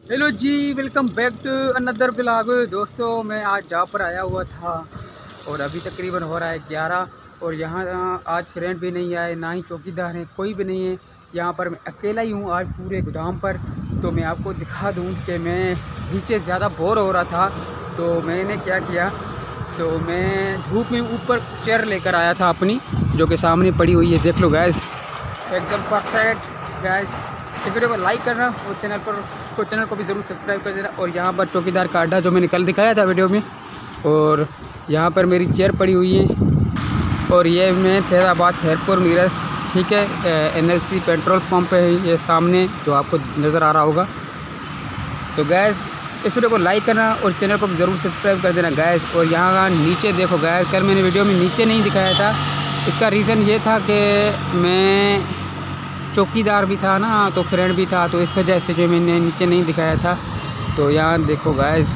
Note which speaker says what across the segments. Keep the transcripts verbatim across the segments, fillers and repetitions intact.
Speaker 1: Hello जी, welcome back to another blog. दोस्तों मैं आज जहाँ पर आया हुआ था और अभी तकरीबन हो रहा है ग्यारह और यहाँ आज फ्रेंड भी नहीं आए, ना ही चौकीदार हैं, कोई भी नहीं है। यहाँ पर मैं अकेला ही हूँ आज पूरे गोदाम पर। तो मैं आपको दिखा दूँ कि मैं नीचे ज़्यादा बोर हो रहा था, तो मैंने क्या किया, तो मैं धूप में ऊपर चेयर लेकर आया था अपनी, जो कि सामने पड़ी हुई है। देख लो गैस, एकदम परफेक्ट गैस। इस वीडियो को लाइक करना और चैनल पर को चैनल को भी ज़रूर सब्सक्राइब कर देना। और यहाँ पर चौकीदार का अड्डा जो मैंने कल दिखाया था वीडियो में, और यहाँ पर मेरी चेयर पड़ी हुई है। और ये मैं फैज़ाबाद खैरपुर मीरस, ठीक है, एनएलसी पेट्रोल पंप है ये सामने जो आपको नज़र आ रहा होगा। तो गैस इस वीडियो को लाइक करना और चैनल को भी ज़रूर सब्सक्राइब कर देना गैस। और यहाँ नीचे देखो गैस, कल मैंने वीडियो में नीचे नहीं दिखाया था, इसका रीज़न ये था कि मैं चौकीदार भी था ना, तो फ्रेंड भी था, तो इस वजह से जो मैंने नीचे नहीं दिखाया था। तो यहाँ देखो गैस,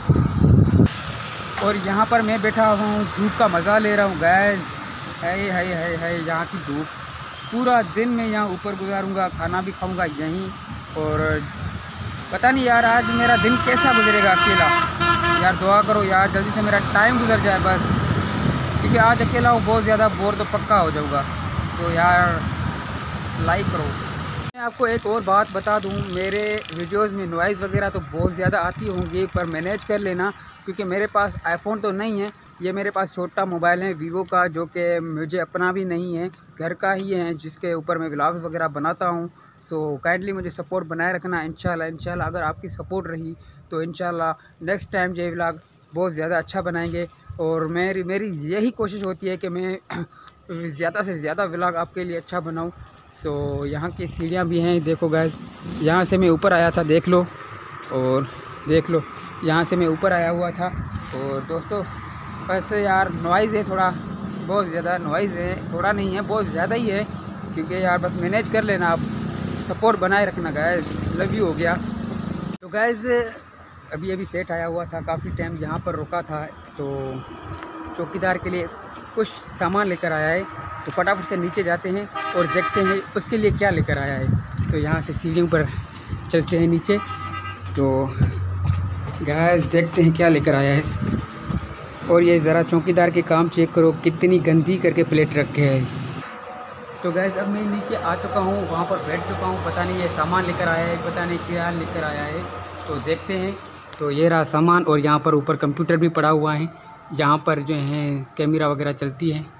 Speaker 1: और यहाँ पर मैं बैठा हूँ, धूप का मज़ा ले रहा हूँ गैस। है है है है यहाँ की धूप, पूरा दिन मैं यहाँ ऊपर गुजारूँगा, खाना भी खाऊँगा यहीं। और पता नहीं यार आज मेरा दिन कैसा गुजरेगा अकेला। यार दुआ करो यार जल्दी से मेरा टाइम गुजर जाए बस, क्योंकि आज अकेला हूँ, बहुत ज़्यादा बोर तो पक्का हो जाऊँगा। तो यार लाइक करो। मैं आपको एक और बात बता दूं, मेरे वीडियोस में नॉइज़ वगैरह तो बहुत ज़्यादा आती होंगी, पर मैनेज कर लेना, क्योंकि मेरे पास आईफोन तो नहीं है, ये मेरे पास छोटा मोबाइल है वीवो का, जो कि मुझे अपना भी नहीं है, घर का ही है, जिसके ऊपर मैं व्लॉग्स वगैरह बनाता हूँ। सो काइंडली मुझे सपोर्ट बनाए रखना। इंशाल्लाह इंशाल्लाह अगर आपकी सपोर्ट रही तो इंशाल्लाह नेक्स्ट टाइम ये व्लॉग बहुत ज़्यादा अच्छा बनाएंगे। और मेरी मेरी यही कोशिश होती है कि मैं ज़्यादा से ज़्यादा व्लॉग आपके लिए अच्छा बनाऊँ। सो so, यहाँ की सीढ़ियाँ भी हैं, देखो गैस, यहाँ से मैं ऊपर आया था, देख लो। और देख लो यहाँ से मैं ऊपर आया हुआ था। और दोस्तों वैसे यार नॉइज़ है थोड़ा, बहुत ज़्यादा नॉइज़ है, थोड़ा नहीं है बहुत ज़्यादा ही है, क्योंकि यार बस मैनेज कर लेना, आप सपोर्ट बनाए रखना गैस। लव यू हो गया। तो गैस अभी अभी सेट आया हुआ था, काफ़ी टाइम यहाँ पर रुका था, तो चौकीदार के लिए कुछ सामान लेकर आया है, तो फटाफट से नीचे जाते हैं और देखते हैं उसके लिए क्या लेकर आया है। तो यहाँ से सीढ़ियों पर चलते हैं नीचे, तो गैस देखते हैं क्या लेकर आया है। और ये ज़रा चौकीदार के काम चेक करो, कितनी गंदी करके प्लेट रखे है। तो गैस अब मैं नीचे आ चुका हूँ, वहाँ पर बैठ चुका हूँ, पता नहीं ये सामान लेकर आया है, पता नहीं क्या लेकर आया है, तो देखते हैं। तो ये रहा सामान, और यहाँ पर ऊपर कंप्यूटर भी पड़ा हुआ है, जहाँ पर जो है कैमरा वगैरह चलती है।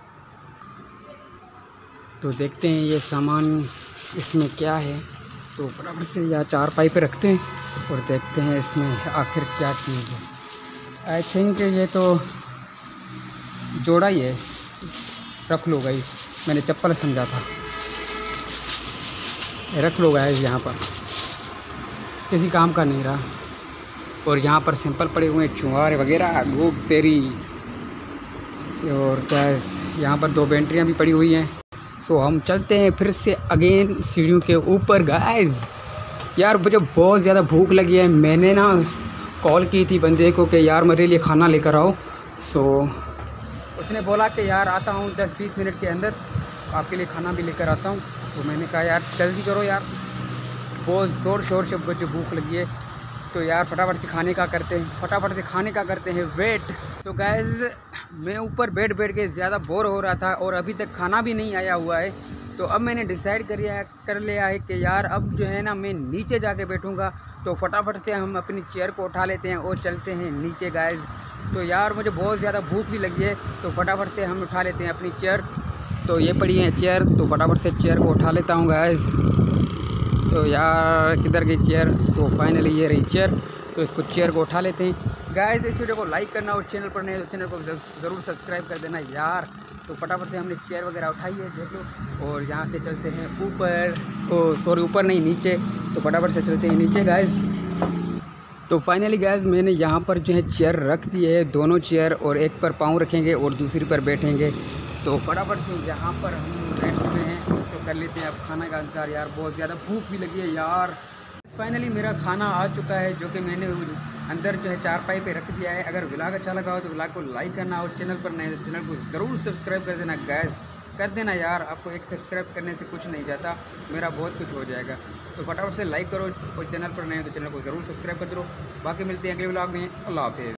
Speaker 1: तो देखते हैं ये सामान इसमें क्या है, तो बराबर से या चार पाई पे रखते हैं और देखते हैं इसमें आखिर क्या चीज़ है। आई थिंक ये तो जोड़ा ही है, रख लो गाइस, मैंने चप्पल समझा था, रख लो गाइस, यहाँ पर किसी काम का नहीं रहा। और यहाँ पर सिंपल पड़े हुए हैं चुहारे वगैरह, गोब तेरी। और गैस यहाँ पर दो बैटरियाँ भी पड़ी हुई हैं। सो हम चलते हैं फिर से अगेन सीढ़ियों के ऊपर गाइस। यार मुझे बहुत ज़्यादा भूख लगी है, मैंने ना कॉल की थी बंदे को कि यार मेरे लिए खाना लेकर आओ। सो उसने बोला कि यार आता हूँ दस बीस मिनट के अंदर, आपके लिए खाना भी लेकर आता हूँ। सो मैंने कहा यार जल्दी करो यार, बहुत ज़ोर शोर से मुझे भूख लगी है, तो यार फटाफट से खाने का करते हैं, फटाफट से खाने का करते हैं वेट। तो गैस मैं ऊपर बैठ बैठ के ज़्यादा बोर हो रहा था और अभी तक खाना भी नहीं आया हुआ है, तो अब मैंने डिसाइड कर लिया कर लिया है कि यार अब जो है ना मैं नीचे जाके बैठूंगा। तो फटाफट से हम अपनी चेयर को उठा लेते हैं और चलते हैं नीचे गैस। तो यार मुझे बहुत ज़्यादा भूख भी लगी है, तो फटाफट से हम उठा लेते हैं अपनी चेयर। तो ये पड़ी है चेयर, तो फटाफट से चेयर को उठा लेता हूँ गैस। तो यार किधर गई चेयर, सो फाइनली ये रही चेयर, तो इसको चेयर को उठा लेते हैं गाइस। इस वीडियो को लाइक करना और चैनल पर नहीं तो चैनल को ज़रूर सब्सक्राइब कर देना यार। तो फटाफट से हमने चेयर वगैरह उठाई है, देख लो, और यहाँ से चलते हैं ऊपर, ओ सॉरी ऊपर नहीं नीचे, तो फटाफट से चलते हैं नीचे गाइस। तो फाइनली गाइस मैंने यहाँ पर जो है चेयर रख दी है, दोनों चेयर, और एक पर पाँव रखेंगे और दूसरी पर बैठेंगे। तो फटाफट से यहाँ पर हम बैठ चुके हैं, तो कर लेते हैं अब खाना का इंतज़ार। यार बहुत ज़्यादा भूख भी लगी है यार। फाइनली मेरा खाना आ चुका है, जो कि मैंने अंदर जो है चार पाई पे रख दिया है। अगर व्लॉग अच्छा लगा हो तो व्लॉग को लाइक करना, और चैनल पर नए तो चैनल को ज़रूर सब्सक्राइब कर देना गैस। कर देना यार, आपको एक सब्सक्राइब करने से कुछ नहीं जाता, मेरा बहुत कुछ हो जाएगा। तो फटाफट से लाइक करो और चैनल पर नए हो तो चैनल को ज़रूर सब्सक्राइब कर दो। बाकी मिलते हैं अगले व्लॉग में। अल्लाह हाफिज़।